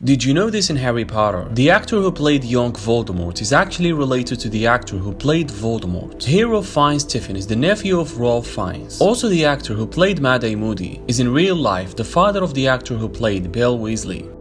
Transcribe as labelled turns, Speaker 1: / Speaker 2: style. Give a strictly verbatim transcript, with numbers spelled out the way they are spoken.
Speaker 1: Did you know this in Harry Potter? The actor who played young Voldemort is actually related to the actor who played Voldemort. Hero Fiennes Tiffin is the nephew of Ralph Fiennes. Also, the actor who played Mad-eye Moody is in real life the father of the actor who played Bill Weasley.